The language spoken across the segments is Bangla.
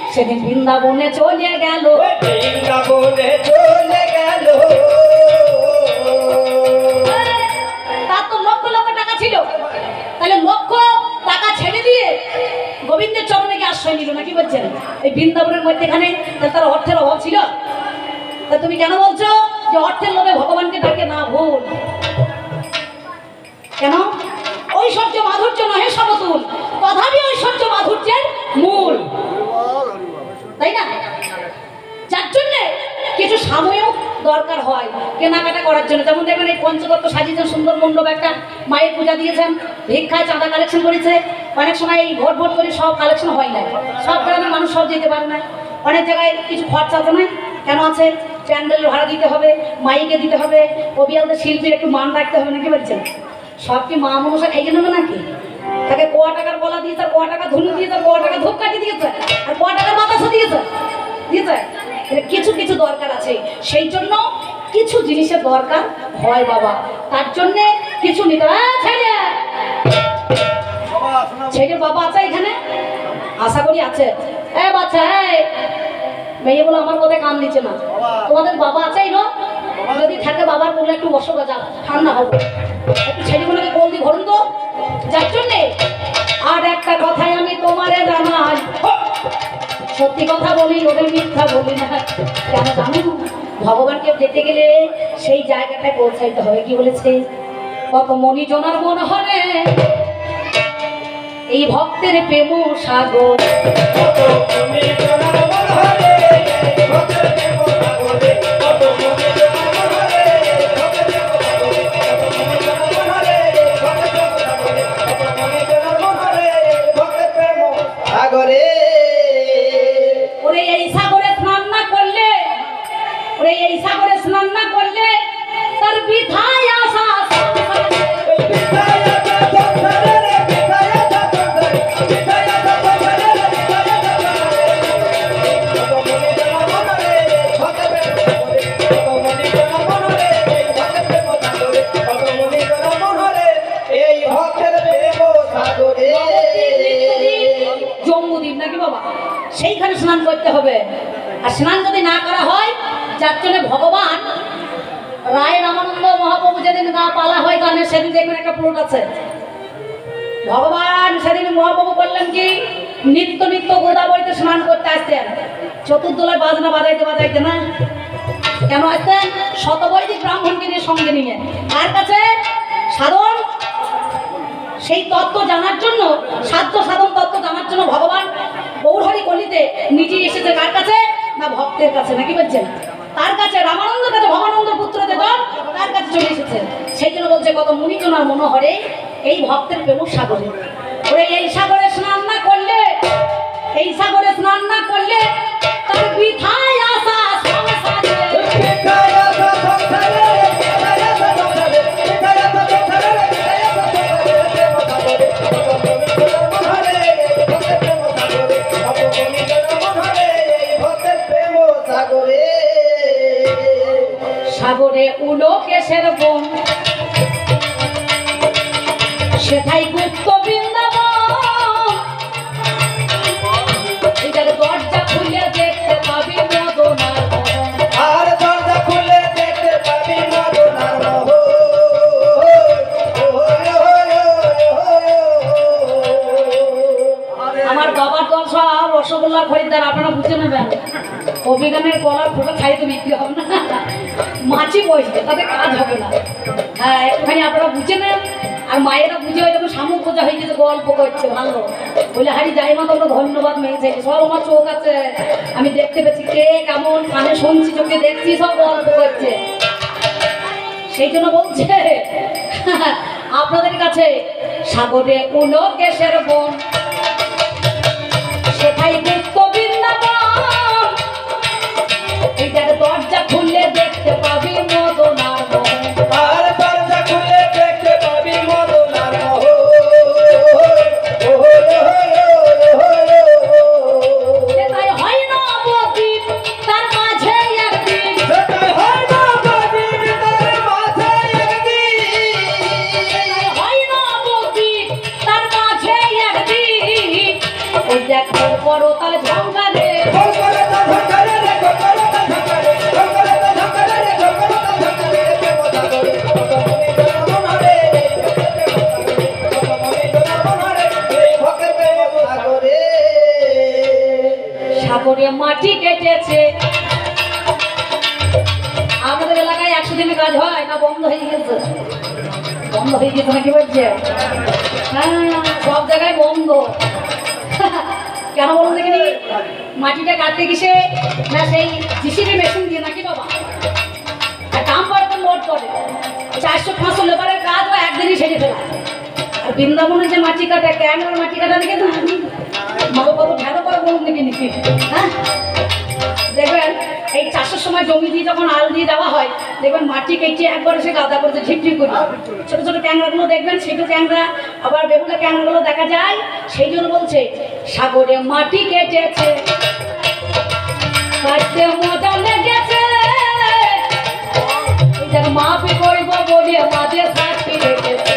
সেদিন বৃন্দাবনে চলে গেল, বৃন্দাবনে চলে গেল। তার তো লক্ষ লক্ষ টাকা ছিল, তাহলে লক্ষ টাকা ছেড়ে দিয়ে গোবিন্দের চরণে গিয়ে আশ্রয় নিল না, কি বলছেন? এই বৃন্দাবনের মধ্যেখানে তার অর্থের অভাব ছিল। তা তুমি কেন বলছো যে অর্থের লোভে ভগবানকে ডাকে না? ভুল। কেন? ঐশ্বর্য মাধুর্য নহে সমতুল, তথাপি ঐশ্বর্য মাধুর্যের মূল, তাই না? যার জন্য কিছু সাময়িক দরকার হয় কেনাকাটা করার জন্য। যেমন দেখবেন এই পঞ্চতত্ত্ব সাজিয়েছেন, সুন্দর মণ্ডপ একটা, মায়ের পূজা দিয়েছেন, ভিক্ষায় চাঁদা কালেকশন করেছে। অনেক সময় এই ভোট ভোট করে সব কালেকশন হয় না, সব গ্রামের মানুষ সব দিতে পারে না। অনেক জায়গায় কিছু খরচা আছে না, কেন আছে? প্যান্ডেল ভাড়া দিতে হবে, মাইকে দিতে হবে, কবিয়ালদের শিল্পীর একটু মান রাখতে হবে, নাকি বলছেন? সব কি মা মনসা খাইয়ে নেবে নাকি? তাকে কোয়া টাকার গলা দিয়েছে, কোয়া টাকা ধুনু দিয়েছে, কোয়া টাকা ধূপকাঠি দিয়েছে, আর কোয়া টাকার বাতাসা দিয়েছে, দিয়েছে। কিছু কিছু দরকার আছে, সেই জন্য কিছু জিনিসের দরকার হয় বাবা, তার জন্যে কিছু নিতে হয়। ছেলে বাবা আছে এখানে? আশা করি আছে। বাচ্চা মেয়ে বলে আমার কথায় কান দিচ্ছে না, তোমাদের বাবা আছে না? যদি থাকে বাবার বলে একটু বসো, যাও ঠান্ডা হবে, একটু ছেলেগুলোকে কোল দিয়ে ভরুন তো। যার জন্যে আর একটা কথাই আমি তোমারে জানাই, সত্যি কথা বলি, ওদের মিথ্যা বলি না। কেন জানো? ভগবানকে যেতে গেলে সেই জায়গাটায় পৌঁছাইতে হবে। কি বলেছে? কত মণিজনার মন হরে এই ভক্তের প্রেম সাগর, ওরে এই সাগরে স্নান না করলে, ওরে এই সাগরে স্নান না করলে তার বৃথায় আসা। জম্বুদ্বীপ নাকি বাবা, সেইখানে স্নান করতে হবে। আর স্নান যদি না করা হয়, যার জন্য ভগবান রায় রামানন্দ মহাপ্রভু যেদিন গা পালা হয় গানে, সেদিন দেখবেন একটা প্লট আছে। ভগবান সেদিন মহাপ্রভু করলেন কি, নিত্য নিত্য গোদাবরীতে স্নান করতে আসতেন। চতুর্দোলায় বাজনা বাজাইতে বাজাইতে না, কেন আসতেন? শতবৈদিক ব্রাহ্মণকে নিয়ে সঙ্গে নিয়ে। কার কাছে? সাধন, সেই তত্ত্ব জানার জন্য, সাধ্য সাধন তত্ত্ব জানার জন্য ভগবান গৌরহরি কলিতে নিজে এসেছে। কার কাছে? না ভক্তের কাছে, নাকি বলছেন? তার কাছে, রামানন্দের কাছে, ভবানন্দ পুত্র দেবন তার কাছে চলে এসেছে। সেই জন্য বলছে কত মুনিজনার মনোহরে এই ভক্তের প্রেম সাগরে। ওরে এই সাগরে স্নান না করলে, এই সাগরে স্নান না করলে তার বৃথায় আসা সংসারে। সাগরে উলো কেশের বন, সেথাই গুপ্ত বৃন্দাবন, এটার দরজা খুলে দেখতে পাবি মদনার মোহন। আর দরজা খুলে দেখতে পাবি মদনার মোহন। আমার বাবার দল সব রসগোল্লার খরিদ্দার, আপনারা বুঝে নেবেন। অভিজ্ঞানের গলার ফোটো খাই তো বিক্রি হবে না, মাছি বসবে, তাতে কাজ হবে না। হ্যাঁ, একটুখানি আপনারা বুঝে নেন। আর মায়েরা বুঝে হয়ে যখন শামুক বোঝা হয়ে গেছে, গল্প করছে ভালো বলে, হারি যাই মা তোমরা ধন্যবাদ মেয়েছে, সব আমার চোখ আছে, আমি দেখতে পেয়েছি কে কেমন, কানে শুনছি, চোখে দেখছি, সব গল্প করছে। সেই জন্য বলছে আপনাদের কাছে, সাগরে উলো কেশের বন, সেটাই গুপ্ত বৃন্দাবন, এইটার দরজা খুললে দেখতে পাবি মদনার মোহন। আর দরজা খুলে দেখতে পাবি মদনার মোহন। সেটাই হয় না বদ্বীপ, তার মাঝে একদিন, সেটাই হয় না বদ্বীপ, তার মাঝে একদিন, সেটাই হয় না বদ্বীপ, তার মাঝে একদিন করো তা ঝঙ্কারে সাগরে মাটি কেটেছে। আমাদের এলাকায় 100 দিনের কাজ হয় না বন্ধ হয়ে গেছে? বন্ধ হয়ে গেছে নাকি বলছে? হ্যাঁ, সব জায়গায় বন্ধ। কেন বলুন দেখিনি? মাটিটা কাটতে গেছে না সেই জিসিবি মেশিন দিয়ে নাকি বাবা? আর দাম পরে তো লোড করে 400-500 লেবারের কাজ বা একদিনই সেরে ফেলা। আর বৃন্দাবনে যে মাটি কাটা, ক্যাংরার মাটি কাটা দেখে না মাগো কত ঢেলো করে বলুন দেখিনি? হ্যাঁ, দেখবেন এই চাষের সময় জমি দিয়ে যখন আল দিয়ে দেওয়া হয়, দেখবেন মাটি কেটে একবার এসে গাদা করতে ঝিপঝিপ করি। ছোটো ছোটো ক্যাংরাগুলো দেখবেন, সেগুলো ক্যাংরা আবার বেগুলা ক্যাংরাগুলো দেখা যায়। সেই জন্য বলছে সাগরে মাটি কেটেছে, কাটতে মজা লেগেছে, এটার মাপি করবো বলে মাঝে সাক্ষী রেখেছে।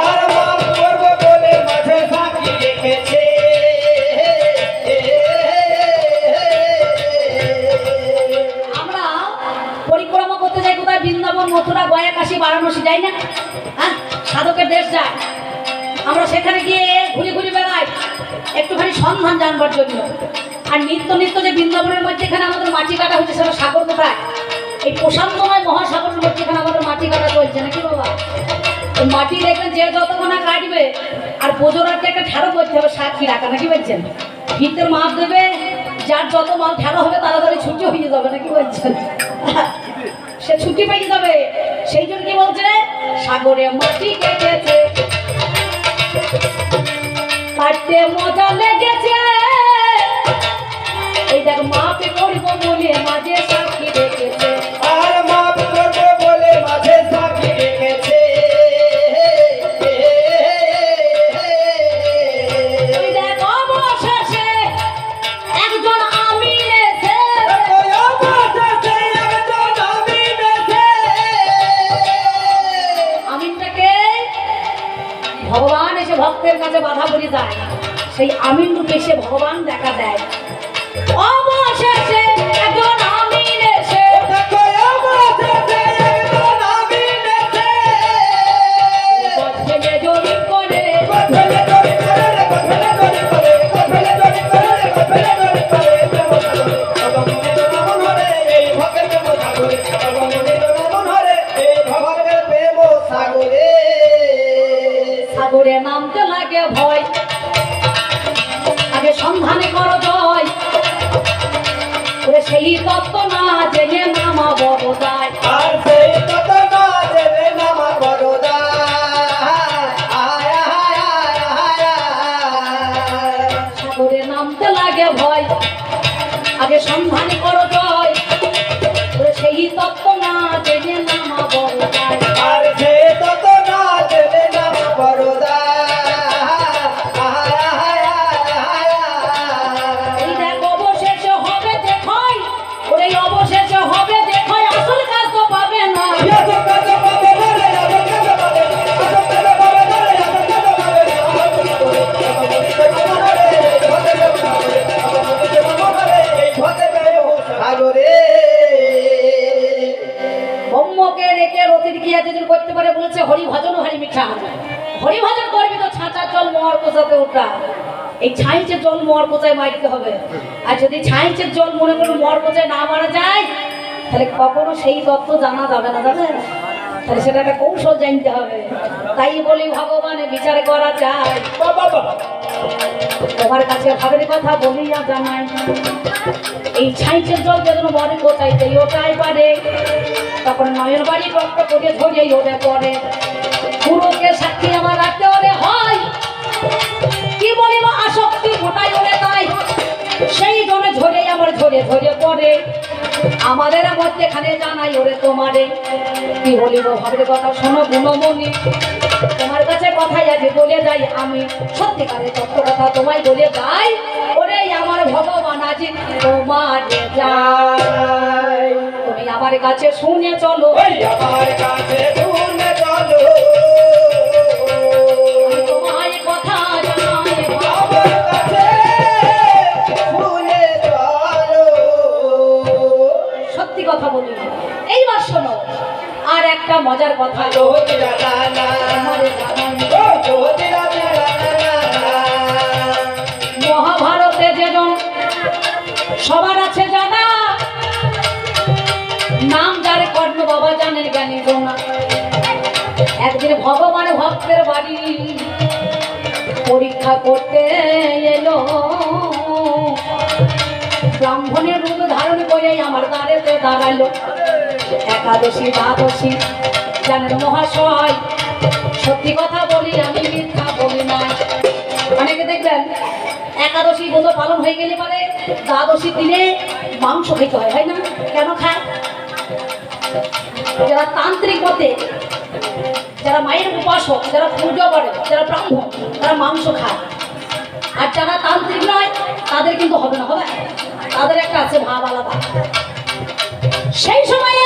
বৃন্দাবন, মথুরা, গয়া, কাশী, বারাণসী যাই না? হ্যাঁ, সাধকের দেশ যায়। আমরা সেখানে গিয়ে ঘুরে ঘুরে বেড়াই একটুখানি সন্ধান জানবার জন্য। আর নিত্য নিত্য যে বৃন্দাবনের মধ্যে এখানে আমাদের মাটি কাটা হচ্ছে, সেটা সাগর কোথায়? এই প্রশান্তময় মহাসাগরের মধ্যে এখানে আমাদের মাটি কাটা চলছে নাকি বাবা? ওই মাটি দেখবেন যে যতক্ষণ কাটবে, আর বোঝোরারটা একটা ঠেরো করতে হবে সাক্ষী রাখা নাকি বলছেন? ভিতের মাপ দেবে, যার যত মাল ঠেরো হবে তাড়াতাড়ি ছুটি হয়ে যাবে নাকি বলছেন? সে ছুটি পেয়ে যাবে। সেই জন্য কি বলছে? সাগরে মাটি কেটেছে, কাটতে মজা লেগেছে, এই দেখ মাপে করবো বলে মাঝে সাক্ষী রেখেছে। আর মাপ করবো বলে মাঝে সাক্ষী রেখেছে। ওই দেখ অবশেষে একজন আমিন এসে, আমিনটাকে ভগবান এসে ভক্তের কাছে বাধা পড়ে যায়, সেই আমিন রূপে এসে ভগবান দেখা দেয়। অবশেষে একজন আমিন এসে, ছেলে জরিপ করে, সাগরে নামতে লাগে ভয়, আগে সন্ধানে করো জয়, সেই তত্ত্ব না জেনে নামা বড় যায়। আর সেই তত না জেনে নামা বড় দায়। সাগরে নামতে লাগে ভয়, আগে সন্ধানে করো জয়, সেই তত্ত্ব না জেনে নামা বড় যায়। আর সে তত না জেনে নামা বড় এই দেখ অবশেষে হবে দেখাই, ওরে অবশেষে হবে দেখাই, আসল কাজ তো পাবে না। ব্রহ্মকে রেখে রতির ক্রিয়া যদি করতে পারে, বলছে হরি ভজন হরি মিঠা। হরি ভজন করবি তো ছাঁচার জল মোয়ার কোচাতে ওঠা, এই ছাইচের জল মোয়ার কোচায় মারতে হবে। আর যদি ছাইচের জল মনে করে মোয়ার কোচায় না মারা যায়, তাহলে কখনো সেই তত্ত্ব জানা যাবে না, যাবে? তাহলে সেটা একটা কৌশল জানতে হবে। তাই বলি ভগবানে বিচার করা যায়। তোমার কাছে ভাবের কথা বলিয়া জানাই, এই ছাইচের জল যেন মরে কোচাইতে ওটাই পারে, তখন নয়ন বাড়ি রক্ত করে ধরে ওরে পড়ে। গুরুকে সাক্ষী আমার রাখতে ওরে হয়, কি বলিব আসক্তি গোটাই ওরে তাই, সেই জন্য ঝরে আমার ঝরে ঝরে পড়ে। আমাদের মধ্যেখানে জানাই ওরে তোমারে, কি বলিব ভাবের কথা শোনো গুণমণি, তোমার কাছে কথাই আগে বলে যাই আমি, সত্যিকারের তত্ত্ব কথা তোমায় বলে যাই, ওরে আমার ভগবান আজ তোমার যাই। তুমি আমার কাছে শুনে চলো, আমার কাছে শুনে চলো, তোমায় কথা জানাই, আমার কাছে মজার কথা জ্যোতিরা নানা জ্যোতিরা নানা মহাভারতে যেজন সবার আছে জানা, নাম যারে কর্ণ বাবা জানেন জ্ঞানী গোনা। একদিন ভগবান ভক্তের বাড়ি পরীক্ষা করতে এলো, ব্রাহ্মণের রূপ ধারণ করে আমার দ্বারেতে দাঁড়ালো। একাদশী দ্বাদশী জানেন মহাশয়, সত্যি কথা বলি আমি মিথ্যা বলি না। অনেকে দেখবেন একাদশী ব্রত পালন হয়ে গেলে পরে দ্বাদশীর দিনে মাংস খেতে হয়, হয় না? কেন খায়? যারা তান্ত্রিক মতে, যারা মায়ের উপাসক, যারা পূজা করে, যারা ব্রাহ্মণ, তারা মাংস খায়। আর যারা তান্ত্রিক নয় তাদের কিন্তু হবে না, হবে তাদের একটা আছে ভাব আলাদা। সেই সময়